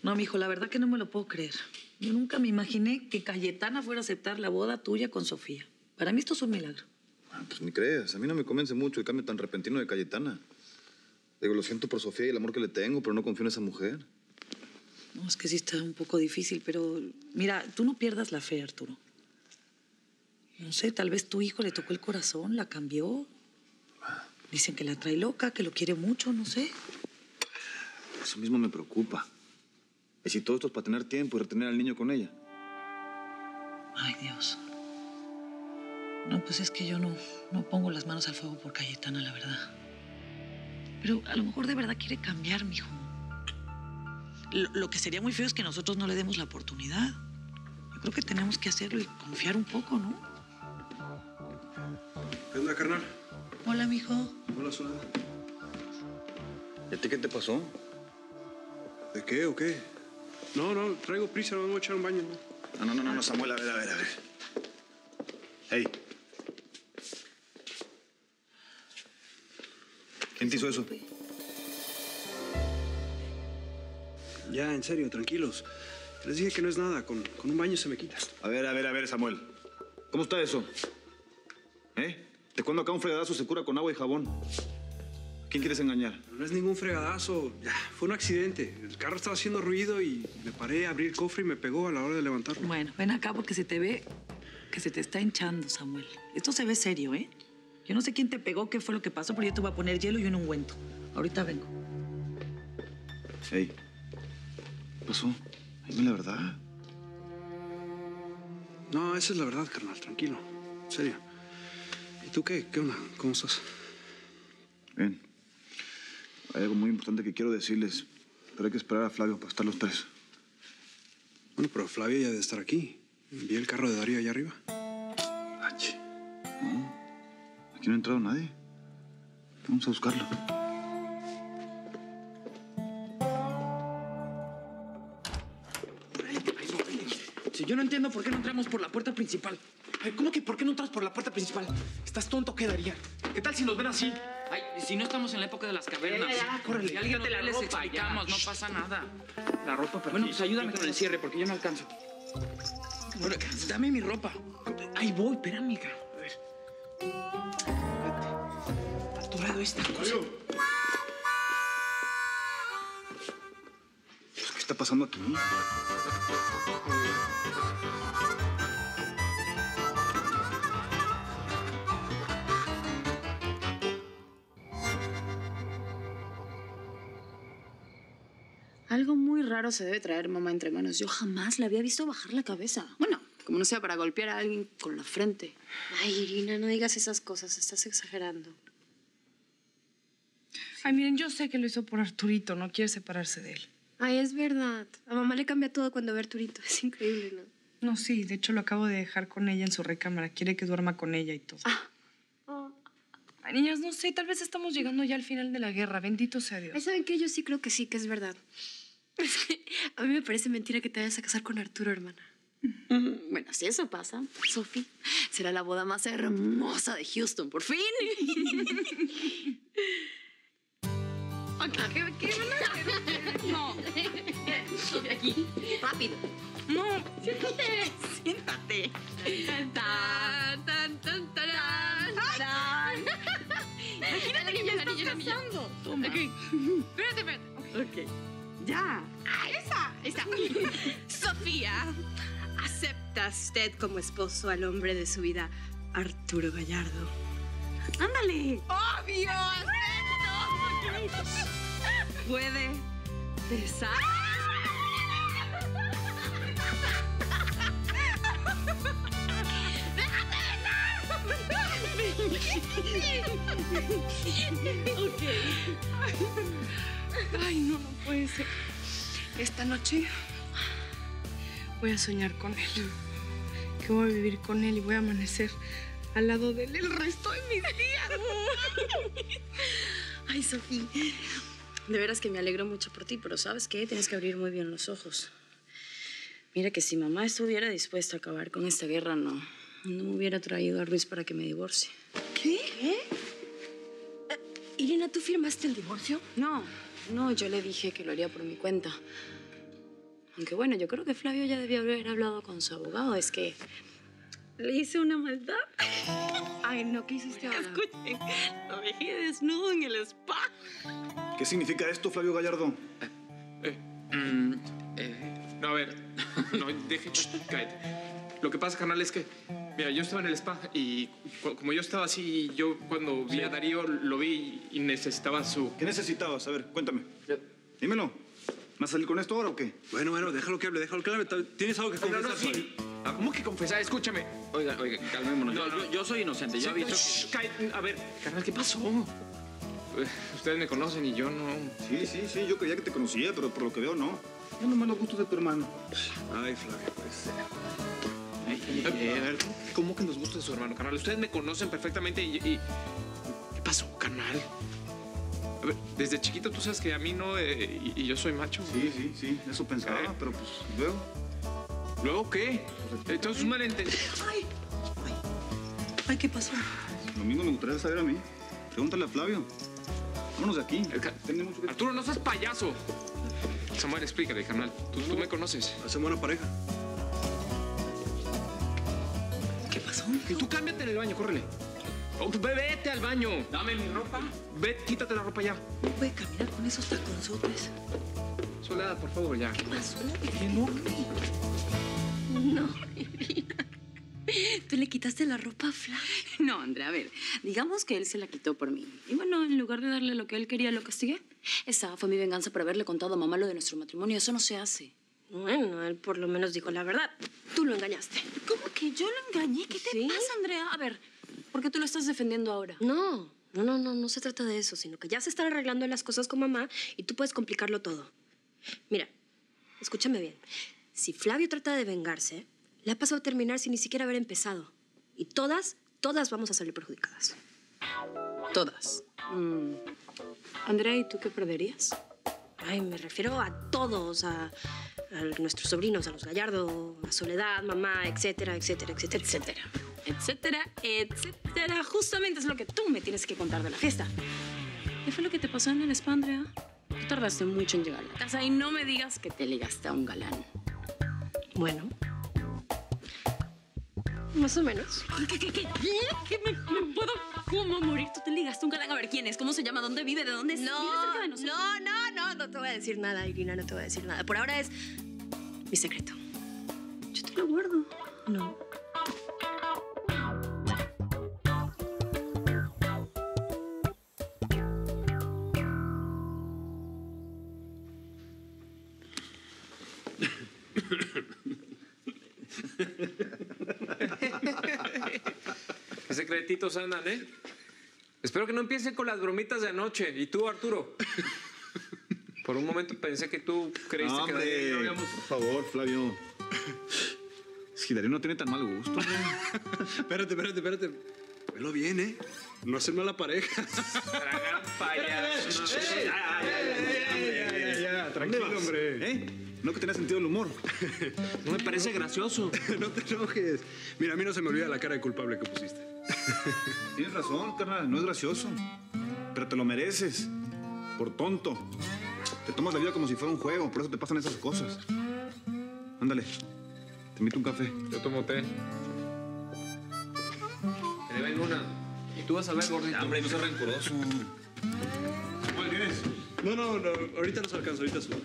No, mijo, la verdad que no me lo puedo creer. Yo nunca me imaginé que Cayetana fuera a aceptar la boda tuya con Sofía. Para mí esto es un milagro. Pues ni creas. A mí no me convence mucho el cambio tan repentino de Cayetana. Digo, lo siento por Sofía y el amor que le tengo, pero no confío en esa mujer. No, es que sí está un poco difícil, pero mira, tú no pierdas la fe, Arturo. No sé, tal vez tu hijo le tocó el corazón, la cambió. Dicen que la trae loca, que lo quiere mucho, no sé. Eso mismo me preocupa. ¿Y si todo esto es para tener tiempo y retener al niño con ella? Ay, Dios. No, pues es que yo no pongo las manos al fuego por Cayetana, la verdad. Pero a lo mejor de verdad quiere cambiar, mijo. Lo que sería muy feo es que nosotros no le demos la oportunidad. Yo creo que tenemos que hacerlo y confiar un poco, ¿no? ¿Qué onda, carnal? Hola, mijo. Hola, Soledad. ¿Y a ti qué te pasó? ¿De qué o qué? No, traigo prisa, no me voy a echar un baño. No, Samuel, a ver. Hey. ¿Quién te hizo eso? Ya, en serio, tranquilos. Les dije que no es nada, con un baño se me quita. A ver, Samuel. ¿Cómo está eso? ¿De cuándo acá un fregadazo se cura con agua y jabón? ¿A quién quieres engañar? No es ningún fregadazo, ya, fue un accidente. El carro estaba haciendo ruido y me paré a abrir el cofre y me pegó a la hora de levantarlo. Bueno, ven acá porque se te ve que se te está hinchando, Samuel. Esto se ve serio, ¿eh? Yo no sé quién te pegó, qué fue lo que pasó, pero yo te voy a poner hielo y un ungüento. Ahorita vengo. Hey, ¿qué pasó? Dime la verdad. No, esa es la verdad, carnal, tranquilo, en serio. ¿Y tú qué? ¿Qué onda? ¿Cómo estás? Bien. Hay algo muy importante que quiero decirles, pero hay que esperar a Flavio para estar los tres. Bueno, pero Flavia ya debe estar aquí. Vi el carro de Darío allá arriba. Ach. No, aquí no ha entrado nadie. Vamos a buscarlo. Si yo no entiendo por qué no entramos por la puerta principal. Ay, ¿cómo que por qué no entras por la puerta principal? ¿Estás tonto o qué, Daría? ¿Qué tal si nos ven así? Ay, si no estamos en la época de las cavernas. Ya, córrele. Si alguien Quítate nos ve, la les ropa, explicamos, ya. no pasa nada. La ropa, pero Bueno, pues ayúdame con el cierre porque yo no alcanzo. Bueno, dame mi ropa. Ahí voy, espérame, hija. A ver. Espérate. Está atorado esta cosa. ¿Qué está pasando aquí? Algo muy raro se debe traer mamá entre manos. Yo jamás la había visto bajar la cabeza. Bueno, como no sea para golpear a alguien con la frente. Ay, Irina, no digas esas cosas, estás exagerando. Ay, miren, yo sé que lo hizo por Arturito, no quiere separarse de él. Ay, es verdad. A mamá le cambia todo cuando ve a Arturito. Es increíble, ¿no? No, sí, de hecho lo acabo de dejar con ella en su recámara. Quiere que duerma con ella y todo. Ay, niñas, no sé, tal vez estamos llegando ya al final de la guerra. Bendito sea Dios. Ay, ¿saben qué? Yo sí creo que sí, que es verdad. Es que a mí me parece mentira que te vayas a casar con Arturo, hermana. Bueno, si eso pasa, Sophie, será la boda más hermosa de Houston, por fin. ¿Qué van a hacer? No. Aquí, rápido. No. Siéntate. Siéntate. Tan, tan, tan, tarán, tarán. Imagínate que ya estás casando. Toma. Okay. Espérate. Ok. Ya. Esa. Sofía, ¿acepta usted como esposo al hombre de su vida, Arturo Gallardo? Ándale. ¡Obvio! Puede besar. Ay, no puede ser. Esta noche voy a soñar con él. Que voy a vivir con él y voy a amanecer al lado de él el resto de mis días. Ay, Sofía, de veras que me alegro mucho por ti, pero ¿sabes qué? Tienes que abrir muy bien los ojos. Mira que si mamá estuviera dispuesta a acabar con esta guerra, no hubiera traído a Ruiz para que me divorcie. ¿Qué? Irina, ¿tú firmaste el divorcio? No, yo le dije que lo haría por mi cuenta. Aunque bueno, yo creo que Flavio ya debió haber hablado con su abogado. Es que le hice una maldad. Ay, no, ¿qué hiciste ahora? Escuchen, lo dejé desnudo en el spa. ¿Qué significa esto, Flavio Gallardo? No, a ver. No, cállate. Lo que pasa, carnal, es que... Mira, yo estaba en el spa y como yo estaba así, yo cuando vi a Darío lo vi y necesitaba su... ¿Qué necesitabas? A ver, cuéntame. Dímelo. ¿Vas a salir con esto ahora o qué? Bueno, déjalo que hable, déjalo que hable. ¿Tienes algo que confesar? No, sí. ¿Cómo que confesar? Escúchame. Oiga, calmémonos. Yo soy inocente. Yo he visto que... A ver, carnal, ¿qué pasó? Ustedes me conocen y yo no... Sí, yo creía que te conocía, pero por lo que veo, no. Yo nomás los gustos de tu hermano. Ay, Flavio, pues... A ver, ¿cómo que nos gusta de su hermano, carnal? Ustedes me conocen perfectamente y... ¿Qué pasó, carnal? A ver, desde chiquito tú sabes que a mí no... y yo soy macho. Sí, eso pensaba, pero pues luego... ¿Luego qué? Entonces un malentendido. Ay, ¿qué pasó? Lo mismo me gustaría saber a mí. Pregúntale a Flavio. Vámonos de aquí. Tenemos mucho que... Arturo, no seas payaso. Samuel, explícale, carnal. Tú me conoces. Hacemos buena pareja. ¿Qué pasó? Y tú cámbiate en el baño, córrele. Oh, vete al baño. Dame mi ropa. Ve, quítate la ropa ya. No puede caminar con esos taconzotes. Soledad, por favor, ya. ¿Qué pasó? No, Irina. ¿Tú le quitaste la ropa a Flavio? No, Andrea, a ver. Digamos que él se la quitó por mí. Y bueno, en lugar de darle lo que él quería, lo castigué. Esa fue mi venganza por haberle contado a mamá lo de nuestro matrimonio. Eso no se hace. Bueno, él por lo menos dijo la verdad. Tú lo engañaste. ¿Cómo que yo lo engañé? ¿Qué te pasa, Andrea? A ver, ¿por qué tú lo estás defendiendo ahora? No se trata de eso, sino que ya se están arreglando las cosas con mamá y tú puedes complicarlo todo. Mira, escúchame bien. Si Flavio trata de vengarse, le ha pasado a terminar sin ni siquiera haber empezado. Y todas vamos a salir perjudicadas. Todas. Andrea, ¿y tú qué perderías? Ay, me refiero a todos, a nuestros sobrinos, a los Gallardo, a Soledad, mamá, etcétera. Justamente es lo que tú me tienes que contar de la fiesta. ¿Qué fue lo que te pasó en el spa, Andrea? Tú tardaste mucho en llegar a la casa y no me digas que te ligaste a un galán. Bueno, más o menos. ¿Qué me puedo cómo morir? Tú te ligaste a un galán. A ver, ¿quién es? ¿Cómo se llama? ¿Dónde vive? ¿De dónde es? ¿Vive cerca de nosotros? No te voy a decir nada, Irina, no te voy a decir nada. Por ahora es mi secreto. Yo te lo guardo. No. Qué secretitos andan, ¿eh? Espero que no empiecen con las bromitas de anoche. ¿Y tú, Arturo? Por un momento pensé que tú creíste que Darío y yo habíamos... Por favor, Flavio. Es que Darío no tiene tan mal gusto. Espérate. Velo bien, ¿eh? No hacen mala pareja. Tragan payaso. Ya, tranquilo, hombre. No que tenía sentido del humor. No me parece gracioso. No te enojes. Mira, a mí no se me olvida la cara de culpable que pusiste. Tienes razón, carnal. No es gracioso. Pero te lo mereces. Por tonto. Te tomas la vida como si fuera un juego. Por eso te pasan esas cosas. Ándale. Te invito un café. Yo tomo té. Que le ven una. Y tú vas a ver, gordito. Hombre, no seas rencoroso. ¿Cuál tienes? No. Ahorita nos alcanzo, ahorita subo.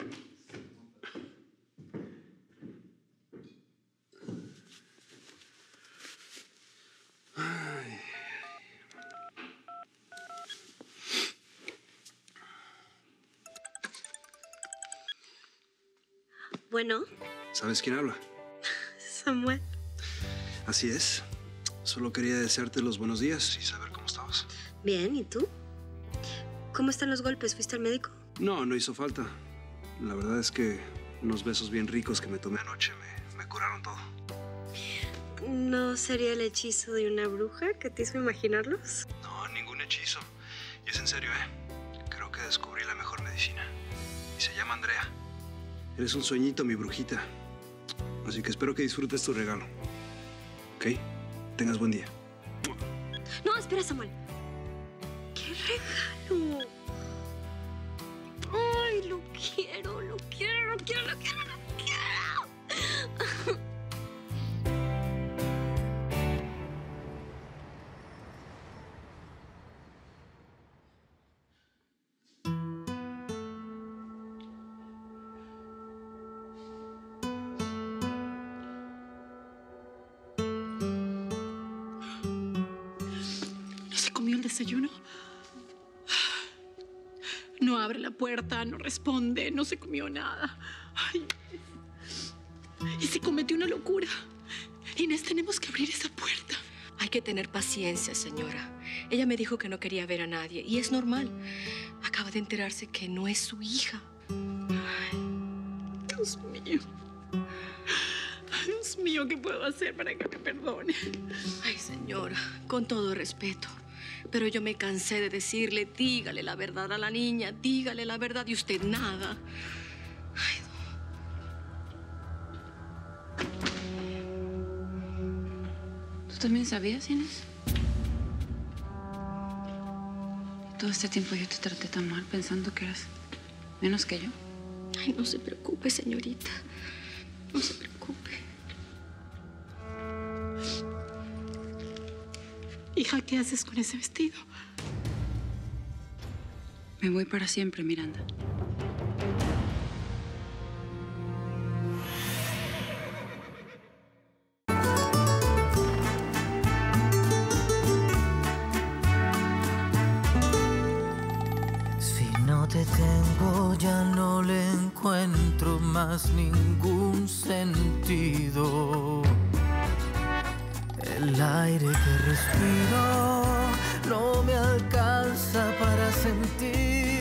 Bueno, ¿Sabes quién habla? Samuel. Así es. Solo quería desearte los buenos días y saber cómo estabas. Bien, ¿y tú? ¿Cómo están los golpes? ¿Fuiste al médico? No hizo falta. La verdad es que unos besos bien ricos que me tomé anoche me curaron todo. ¿No sería el hechizo de una bruja que te hizo imaginarlos? No, ningún hechizo. Y es en serio, ¿eh? Creo que descubrí la mejor medicina. Y se llama Andrea. Eres un sueñito, mi brujita. Así que espero que disfrutes tu regalo. ¿Ok? Tengas buen día. No, espera, Samuel. ¡Qué regalo! ¡Ay, lo quiero! comió el desayuno? No abre la puerta, no responde, no se comió nada. Ay, y se cometió una locura. Inés, tenemos que abrir esa puerta. Hay que tener paciencia, señora. Ella me dijo que no quería ver a nadie y es normal. Acaba de enterarse que no es su hija. Ay, Dios mío. Dios mío, ¿qué puedo hacer para que me perdone? Ay, señora, con todo respeto, pero yo me cansé de decirle, dígale la verdad a la niña, dígale la verdad y usted nada. Ay, ¿Tú también sabías, Inés? Todo este tiempo yo te traté tan mal pensando que eras menos que yo. Ay, no se preocupe, señorita. No se preocupe. Hija, ¿qué haces con ese vestido? Me voy para siempre, Miranda. Si no te tengo, ya no le encuentro más ningún sentido. El aire que respiro no me alcanza para sentir.